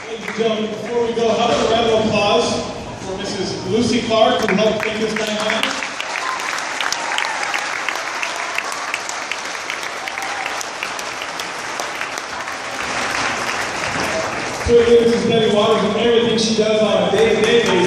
Ladies and gentlemen, before we go, how about a round of applause for Mrs. Lucy Clark, who helped make this night happen? So again, this is Debbie Waters, and everything she does on a day-to-day basis